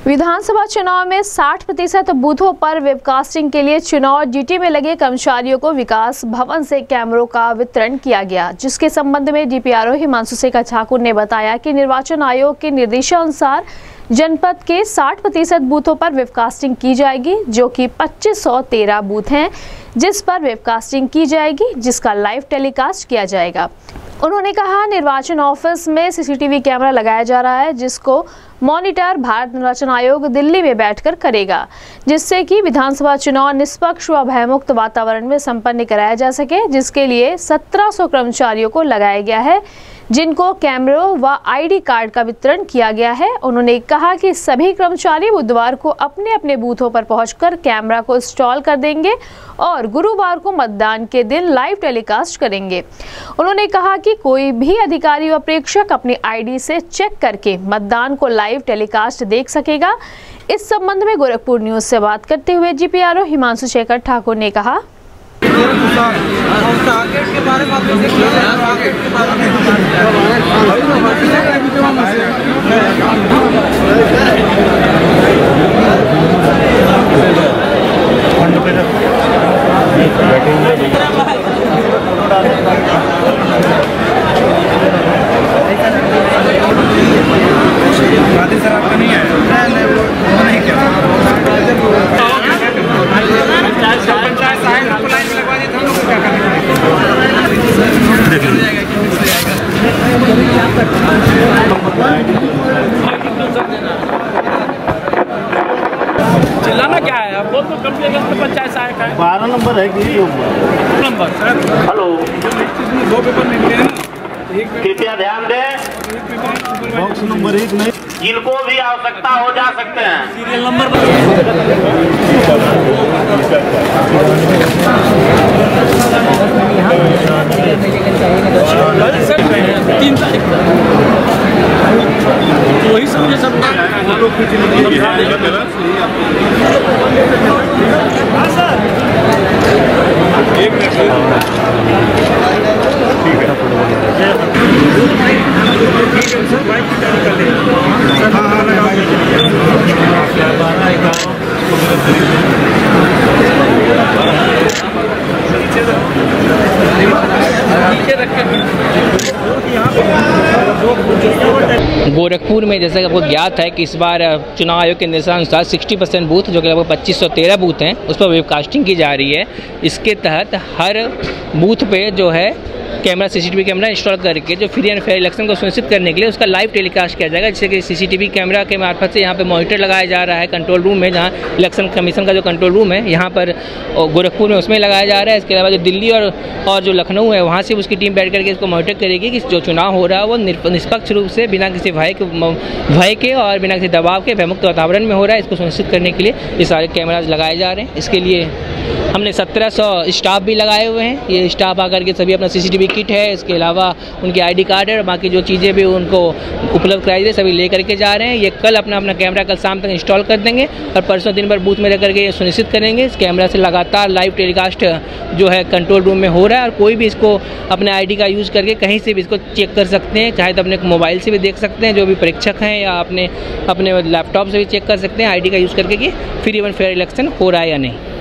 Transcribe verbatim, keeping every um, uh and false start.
विधानसभा चुनाव में साठ प्रतिशत बूथों पर वेबकास्टिंग के लिए चुनाव ड्यूटी में लगे कर्मचारियों को विकास भवन से कैमरों का वितरण किया गया, जिसके संबंध में डीपीआरओ हिमांशु शेखर ठाकुर ने बताया कि निर्वाचन आयोग के निर्देशानुसार जनपद के साठ प्रतिशत बूथों पर वेबकास्टिंग की जाएगी, जो कि पच्चीस सौ तेरह बूथ हैं जिस पर वेबकास्टिंग की जाएगी, जिसका लाइव टेलीकास्ट किया जाएगा। उन्होंने कहा, निर्वाचन ऑफिस में सीसीटीवी कैमरा लगाया जा रहा है, जिसको मॉनिटर भारत निर्वाचन आयोग दिल्ली में बैठकर करेगा, जिससे कि विधानसभा चुनाव निष्पक्ष व भयमुक्त वातावरण में संपन्न कराया जा सके, जिसके लिए सत्रह सौ कर्मचारियों को लगाया गया है, जिनको कैमरों व आईडी कार्ड का वितरण किया गया है। उन्होंने कहा कि सभी कर्मचारी बुधवार को अपने अपने बूथों पर पहुंचकर कैमरा को इंस्टॉल कर देंगे और गुरुवार को मतदान के दिन लाइव टेलीकास्ट करेंगे। उन्होंने कहा कि कोई भी अधिकारी व प्रेक्षक अपनी आईडी से चेक करके मतदान को लाइव टेलीकास्ट देख सकेगा। इस संबंध में गोरखपुर न्यूज से बात करते हुए जीपीआरओ हिमांशु शेखर ठाकुर ने कहा, टारगेट के बारे में टारगेट के बारे में सर आपका नहीं है नहीं क्या चिल्लाना क्या है आप बोल तो कंप्लेंट तो पंचायत सहायक है बारह नंबर है कि नंबर सर। हेलो, दो पेपर निकले हैं, कृपया ध्यान दें, बॉक्स नंबर एक नहीं, जिनको भी आवश्यकता हो जा सकते हैं सीरियल नंबर तीन तारीख वही समझे सब एक गोरखपुर में जैसा कि आपको ज्ञात है कि इस बार चुनाव आयोग के निर्देशानुसार साठ परसेंट बूथ, जो कि लगभग पच्चीस सौ तेरह बूथ हैं, उस पर वेबकास्टिंग की जा रही है। इसके तहत हर बूथ पे जो है कैमरा सीसीटीवी कैमरा इंस्टॉल करके जो फ्री एंड फेयर इलेक्शन को सुनिश्चित करने के लिए उसका लाइव टेलीकास्ट किया जाएगा, जिससे कि सीसीटीवी कैमरा के मार्फत से यहाँ पे मॉनिटर लगाया जा रहा है कंट्रोल रूम में, जहाँ इलेक्शन कमीशन का जो कंट्रोल रूम है यहाँ पर गोरखपुर में उसमें लगाया जा रहा है। इसके अलावा जो दिल्ली और और जो लखनऊ है वहाँ से उसकी टीम बैठ करके इसको मॉनिटर करेगी कि जो चुनाव हो रहा है वो निष्पक्ष रूप से बिना किसी भय के भय के और बिना किसी दबाव के भयमुक्त वातावरण में हो रहा है। इसको सुनिश्चित करने के लिए ये सारे कैमराज लगाए जा रहे हैं। इसके लिए हमने सत्रह सौ स्टाफ भी लगाए हुए हैं। ये स्टाफ आकर के सभी अपना सीसीटीवी किट है, इसके अलावा उनके आईडी कार्ड है और बाकी जो चीज़ें भी उनको उपलब्ध कराई जाए सभी ले करके जा रहे हैं। ये कल अपना अपना कैमरा कल शाम तक इंस्टॉल कर देंगे और परसों दिन भर बूथ में रह करके ये सुनिश्चित करेंगे इस कैमरा से लगातार लाइव टेलीकास्ट जो है कंट्रोल रूम में हो रहा है। और कोई भी इसको अपने आईडी का यूज़ करके कहीं से भी इसको चेक कर सकते हैं, चाहे तो अपने मोबाइल से भी देख सकते हैं जो भी परीक्षक हैं, या अपने अपने लैपटॉप से भी चेक कर सकते हैं आईडी का यूज़ करके कि फ्री एंड फेयर इलेक्शन हो रहा है या नहीं।